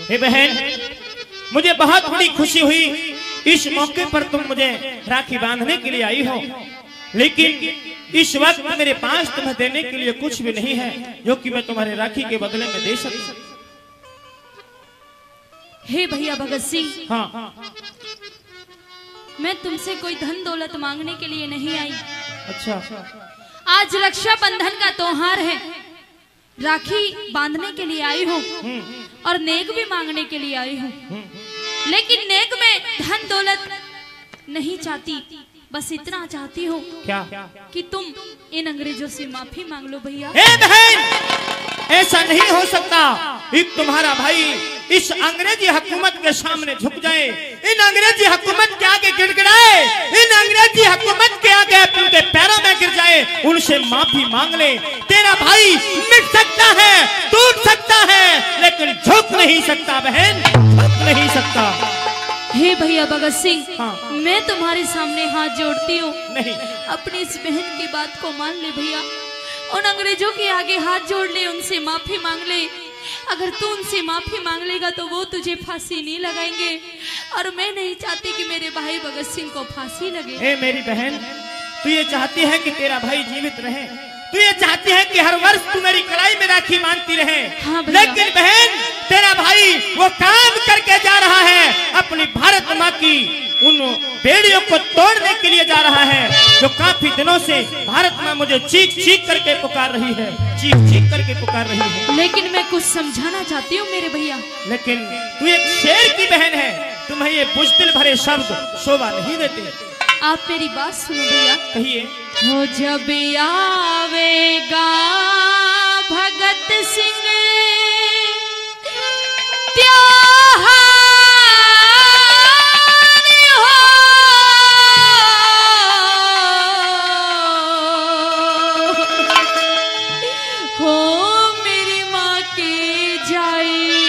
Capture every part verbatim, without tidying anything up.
हे बहन, मुझे बहुत बड़ी खुशी हुई इस मौके पर तुम मुझे राखी बांधने के लिए आई हो, लेकिन इस वक्त मेरे पास तुम्हें देने के लिए कुछ भी नहीं है जो कि मैं तुम्हारे राखी के बदले में दे सकूं। हे भैया भगत सिंह, हाँ, मैं तुमसे कोई धन दौलत मांगने के लिए नहीं आई। अच्छा, आज रक्षाबंधन का त्योहार है, राखी बांधने के लिए आई हूँ और नेक भी मांगने के लिए आई हूँ, लेकिन नेक में धन दौलत नहीं चाहती, बस इतना चाहती हूँ क्या कि तुम इन अंग्रेजों से माफी मांग लो भैया। हे बहन, ऐसा नहीं हो सकता। एक तुम्हारा भाई इस अंग्रेजी हुकूमत के सामने झुक जाए, इन अंग्रेजी हुकूमत के आगे गिड़गिड़ाए, इन अंग्रेजी हुकूमत के आगे उनके पैरों में गिर जाए, उनसे माफी मांग ले। तेरा भाई मिट सकता है, टूट सकता है, लेकिन झुक नहीं सकता बहन, झुक नहीं सकता। हे भैया भगत सिंह, हाँ। मैं तुम्हारे सामने हाथ जोड़ती हूँ, नहीं, अपनी इस बहन की बात को मान ले भैया, उन अंग्रेजों के आगे हाथ जोड़ ले, उनसे माफी मांग ले। अगर तू उनसे माफी मांग लेगा तो वो तुझे फांसी नहीं लगाएंगे, और मैं नहीं चाहती कि मेरे भाई भगत सिंह को फांसी लगे। ए मेरी बहन, तू ये चाहती है कि तेरा भाई जीवित रहे, तू ये चाहती है कि हर वर्ष तू मेरी कलाई में राखी बांधती रहे, हाँ भैया। लेकिन बहन, तेरा भाई वो काम करके जा रहा है, अपनी भारत माँ की उन बेड़ियों को तोड़ने के लिए जा रहा है, जो काफी दिनों से भारत माँ मुझे चीख चीख करके पुकार रही है, चीख चीख करके पुकार रही है। लेकिन मैं कुछ समझाना चाहती हूँ मेरे भैया। लेकिन तू एक शेर की बहन है, तुम्हें ये बुज़दिल भरे शब्द शोभा नहीं देते। आप मेरी बात सुनो भैया। कहिए। हो जब आवेगा भगत सिंह त्योहार हो, हो मेरी माँ के जाए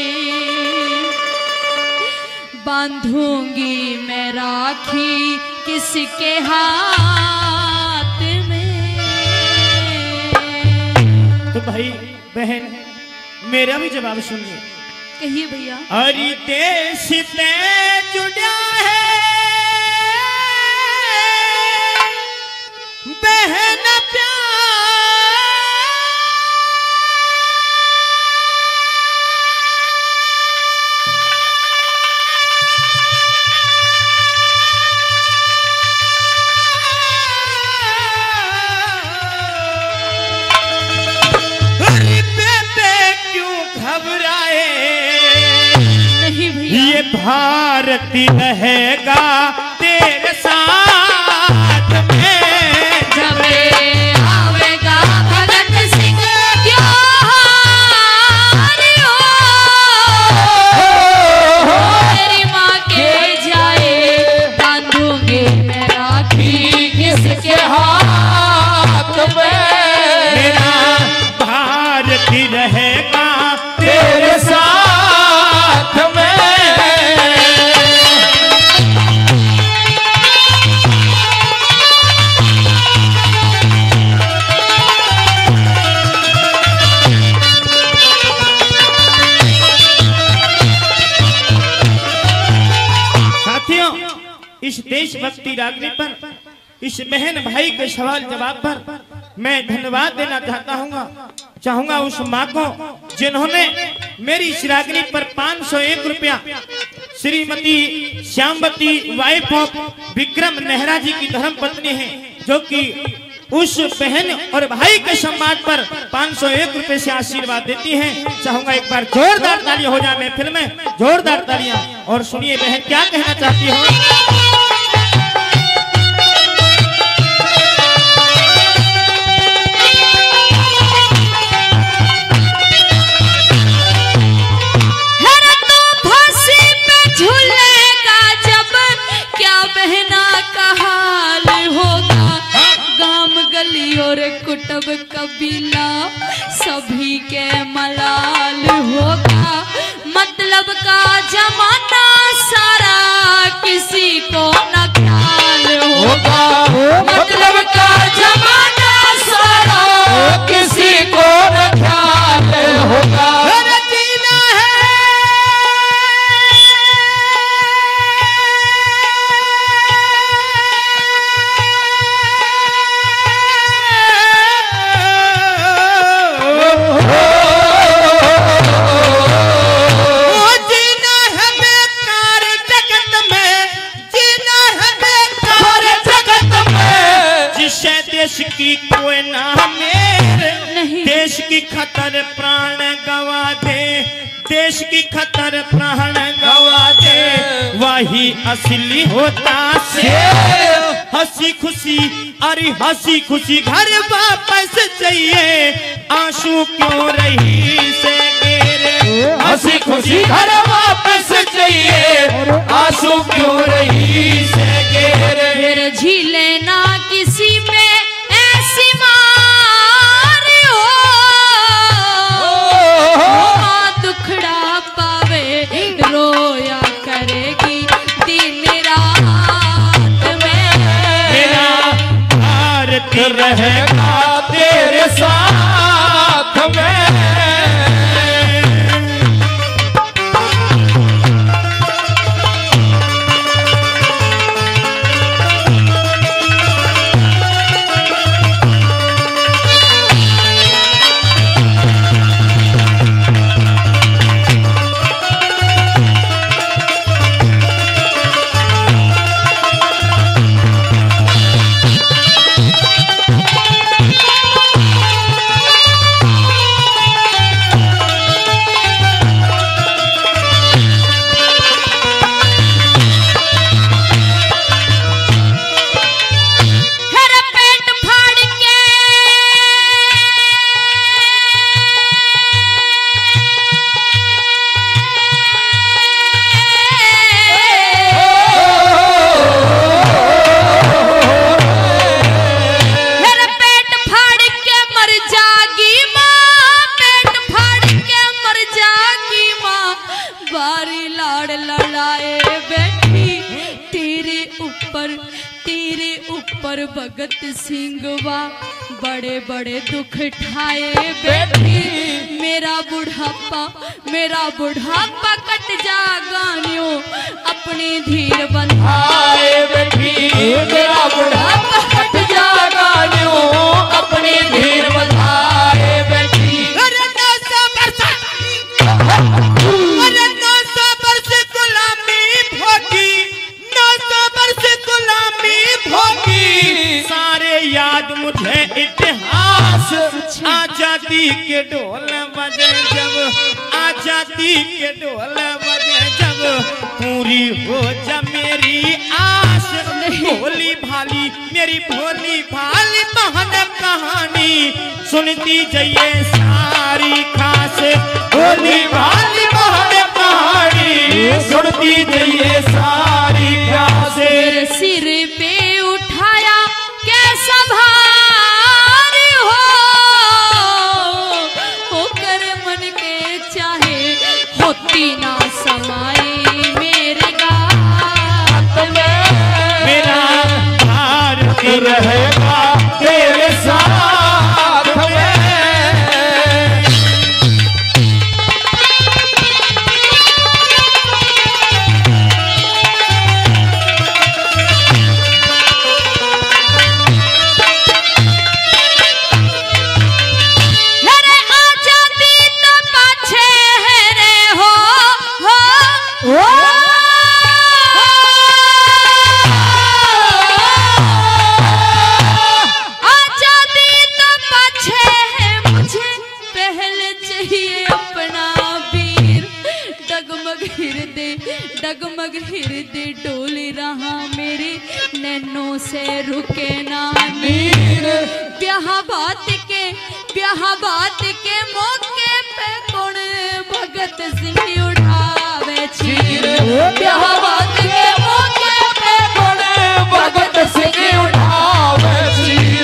बांधूंगी मैं राखी किसके हाथ में। तो भाई बहन, मेरा भी जवाब सुन ले। कहिए भैया। अरे देश ते जुड़ा है बहन प्यार, ये भारत रहेगा तेरे साथ में, जब आवेगा भगत सिंह त्योहार हो, मेरी माँ के जाए बांधूंगी मैं राखी किसके हाथ में। मेरा भारत ही रहेगा तेरे साथ में। इस देशभक्ति रागनी पर, इस बहन भाई के सवाल जवाब पर मैं धन्यवाद देना चाहता हूँ चाहूंगा उस माँ को जिन्होंने मेरी इस रागनी पर पाँच सौ एक रुपया श्रीमती श्यामवती वाइफ ऑफ विक्रम नेहरा जी की धर्म पत्नी है, जो कि उस बहन और भाई के सम्मान पर पाँच सौ एक रुपए से आशीर्वाद देती हैं। चाहूंगा एक बार जोरदार तालियां हो जाए महफिल में, जोरदार तालियां। और सुनिए बहन क्या कहना चाहती हो। कुटुब कबीला सभी के मलाल होगा, मतलब का जमाना सारा किसी को न ख्याल होगा, मतलब का जमाना सारा किसी को न ख्याल होगा। जीना है की खतर प्राण गवा दे वही असली होता से। हंसी खुशी अरे हंसी खुशी घर वापस चाहिए आंसू क्यों रही से गिरे। हंसी खुशी घर वापस चाहिए आंसू क्यों रही से गिरे। फिर झीले ना किसी पे ऐसी मार हो दुखड़ा पावे रोया करेगी दिन रात में। मेरा भारत रहेगा तेरे साथ में। भगत सिंहवा बड़े बड़े दुख ठाए बेटी। मेरा बुढ़ापा मेरा बुढ़ापा कट जा गानियों अपनी धीर बंधाए बेटी। मेरा बुढ़ापा कट जा गानियों अपनी धीर बंधाए बेटी। अरे नौ सौ बरस अरे नौ सौ बरस गुलामी भोगी नौ सौ बरस गुलामी भोगी सारे याद मुझे इतिहास। आजादी के ढोल बजे जब आजादी के ढोल बजे जब पूरी हो जा मेरी आस। भोली भाली मेरी भोली भाली महान कहानी सुनती जाइए सारी खास। भोली भाली महान कहानी सुनती जाइए सारी खास। सिर पे उठाया कैसा भार हो होकर मन के चाहे होती ना समाई मेरे गात में। मेरा भारत रहेगा तेरे साथ में। डगमग हृदय डोल रहा मेरे नैनों से रुके ना नीर। ब्याह बात के ब्याह बात के मौके पे कौन भगत सिंह उठावे चीर। ब्याह बात के मौके पे कौन भगत सिंह उठावे चीर।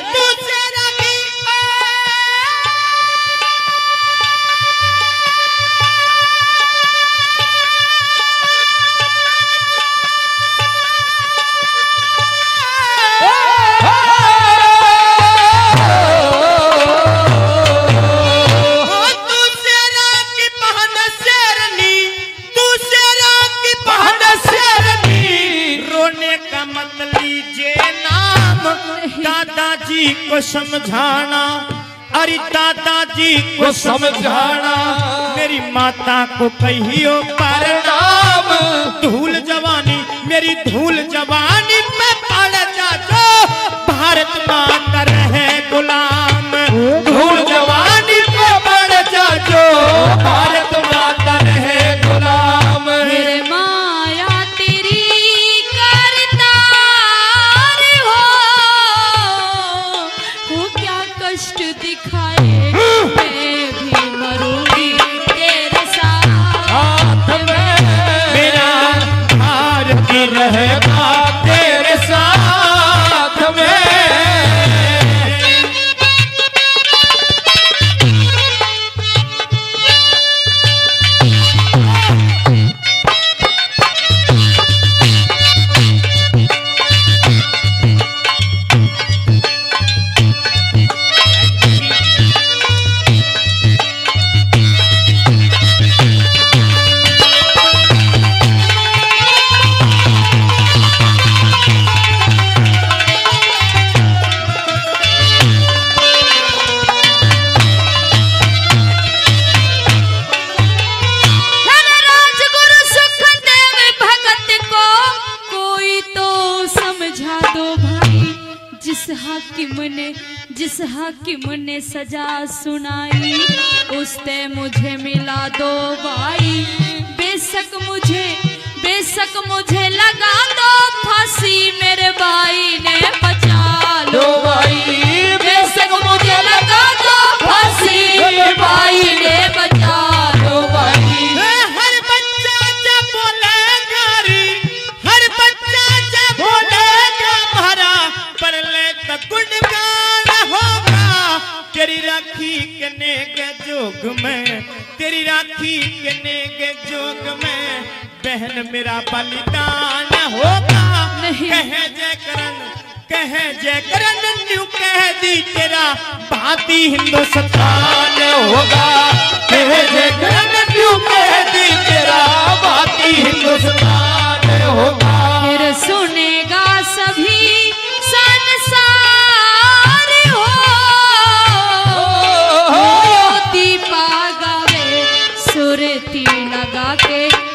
दादाजी को समझाना अरे दादाजी को समझाना मेरी माता को कहियो परनाम। धूल जवानी मेरी धूल जवानी में पड़ जा जो भारत माता रहे गुलाम। धूल जवानी में पड़ जा जो भारत माता रहे हाकिम ने सजा सुनाई, उससे मुझे मिला दो भाई। बेशक मुझे बेशक मुझे लगा दो फांसी, मेरे भाई ने बचा लो भाई। बेशक मुझे लगा दो फांसी, मेरे भाई ने बचा लो भाई। हर बच्चा जब बोलेगा री, हर बच्चा जब बोलेगा भरा, पर ले तक गुणगान होगा। तेरी राखी कने के जोग में, तेरी राखी कने के जोग में, बहन मेरा बलिदान होगा। कहे जय करन, कहे जय करन, न्यू कह दी तेरा भाती हिंदुस्तान होगा। कहे जय करन, न्यू कह दी तेरा भाती हिंदुस्तान होगा। फिर सुनेगा सभी संसार हो, मोती पागावे सुरती लगा के